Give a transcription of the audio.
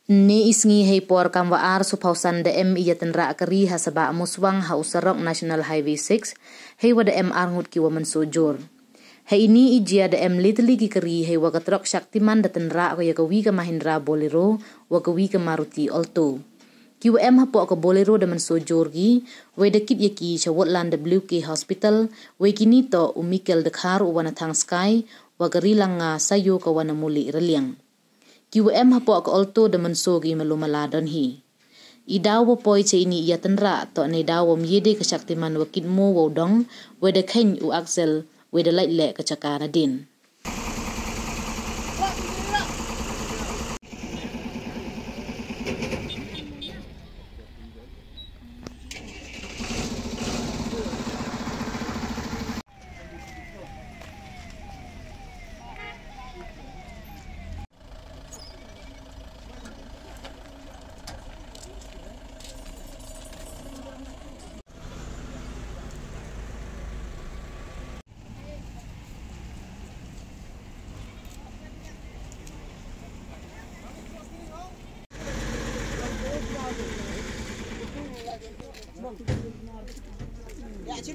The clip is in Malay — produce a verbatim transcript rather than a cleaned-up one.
Ni isngi hei por kam wa ar su pausan de em iya tenra kari hasaba muswang ha usarok National Highway six hei wa de em ar ngut ki wa mensojor. Hei ini ijia de em litli ki kari hei wa katrok Shaktiman de tenra ko ya kawi ka Mahindra Bolero wa kawi ka Maruti Alto. Ki wa em hapo ka Bolero de mensojor gi wa de kip yaki Shawotland W K Hospital wa kini to u Mikel de Khar u wana thang sky wa kari langa sayo ka wana muli reliang. Ki wa em hapo ka Alto de mensogi melumaladon hi. I dawo poi che ini ia tenra to ne dawo miede ka Shaktiman wa kitmo wa dong wa de khen u Axel wa de light le ka cakara din. Bang,